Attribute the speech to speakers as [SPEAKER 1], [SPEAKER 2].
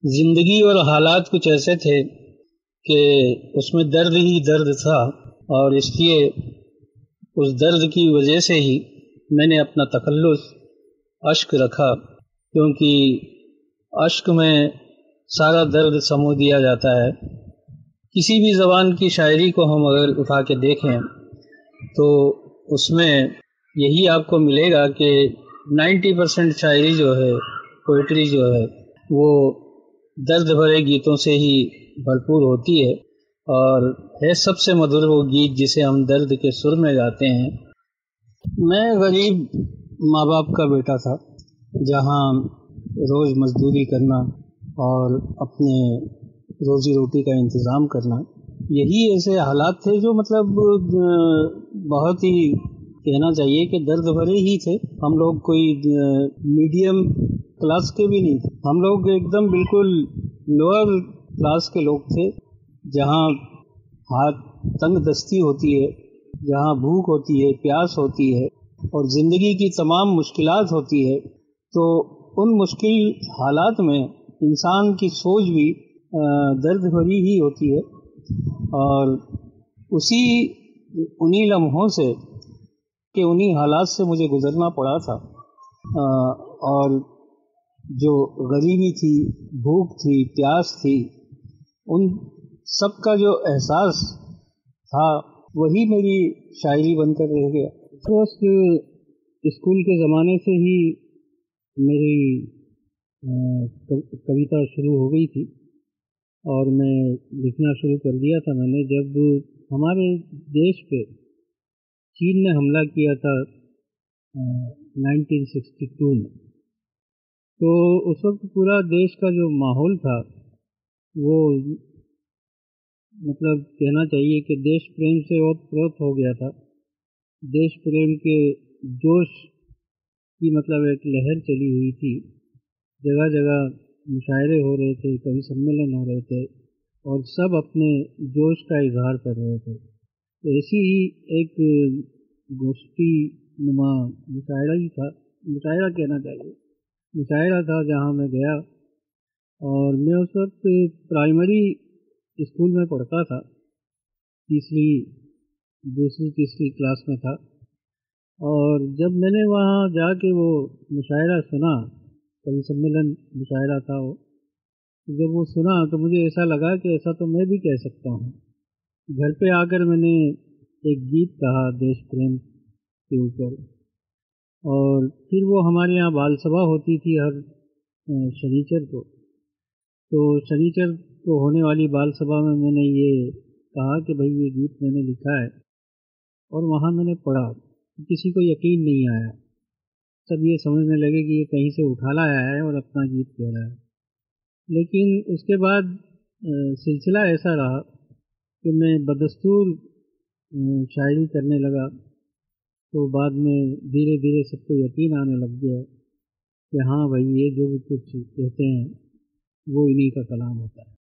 [SPEAKER 1] زندگی اور حالات کچھ ایسے تھے کہ اس میں درد ہی درد تھا، اور اس لیے اس درد کی وجہ سے ہی میں نے اپنا تخلص اشک رکھا، کیونکہ اشک میں سارا درد سمو دیا جاتا ہے۔ کسی بھی زبان کی شاعری کو ہم اگر اٹھا کے دیکھیں تو اس میں یہی آپ کو ملے گا کہ 90% شاعری جو ہے، پوئٹری جو ہے، وہ درد بھرے گیتوں سے ہی بھرپور ہوتی ہے، اور ہے سب سے مدھر وہ گیت جسے ہم درد کے سر میں گاتے ہیں۔ میں غریب ماں باپ کا بیٹا تھا، جہاں روز مزدوری کرنا اور اپنے روزی روٹی کا انتظام کرنا، یہی ایسے حالات تھے جو مطلب بہت ہی کہنا چاہیے کہ درد بھرے ہی تھے۔ ہم لوگ کوئی میڈیم کلاس کے بھی نہیں تھے، ہم لوگ ایک دم بالکل لوور کلاس کے لوگ تھے، جہاں ہاتھ تنگ دستی ہوتی ہے، جہاں بھوک ہوتی ہے، پیاس ہوتی ہے، اور زندگی کی تمام مشکلات ہوتی ہے۔ تو ان مشکل حالات میں انسان کی سوچ بھی درد بھری ہی ہوتی ہے، اور انہی لمحوں سے کہ انہی حالات سے مجھے گزرنا پڑا تھا، اور جو غریبی تھی، بھوک تھی، پیاس تھی، ان سب کا جو احساس تھا وہی میری شاعری بن کر رہ گیا۔ اس وقت اسکول کے زمانے سے ہی میری کویتا شروع ہو گئی تھی، اور میں لکھنا شروع کر دیا تھا میں نے جب ہمارے دیش پہ چین نے حملہ کیا تھا 1962 میں۔ تو اس وقت پورا دیش کا جو ماحول تھا وہ مطلب کہنا چاہیے کہ دیش پریم سے اوت ہو گیا تھا۔ دیش پریم کے جوش کی مطلب ایک لہر چلی ہوئی تھی، جگہ جگہ مشاعرے ہو رہے تھے، کبھی سمیلن ہو رہے تھے، اور سب اپنے جوش کا اظہار کر رہے تھے۔ ایسی ہی ایک گوشتی نما مشاعرہ ہی تھا، مشاعرہ کہنا چاہیے، مشاعرہ تھا جہاں میں گیا، اور میں اس وقت پرائمری اسکول میں پڑھتا تھا، دوسری تیسری کلاس میں تھا، اور جب میں نے وہاں جا کے وہ مشاعرہ سنا، کبھی سمیلن مشاعرہ تھا وہ، جب وہ سنا تو مجھے ایسا لگا کہ ایسا تو میں بھی کہہ سکتا ہوں۔ گھر پہ آ کر میں نے ایک گیت کہا دیش پریم کے اوپر، اور پھر وہ ہمارے یہاں بال سبھا ہوتی تھی ہر شنیچر کو، تو شنیچر کو ہونے والی بال سبھا میں میں نے یہ کہا کہ بھئی یہ گیت میں نے لکھا ہے، اور وہاں میں نے پڑھا، کسی کو یقین نہیں آیا، سب یہ سمجھنے لگے کہ یہ کہیں سے اٹھا لایا ہے اور اپنا گیت کہہ رہا ہے۔ لیکن اس کے بعد سلسلہ ایسا رہا کہ میں بدستور شاعری کرنے لگا، تو بعد میں دھیرے دھیرے سب کو یقین آنے لگ گیا کہ ہاں بھائی یہ جو بھی کچھ کہتے ہیں وہ انہی کا کلام ہوتا ہے۔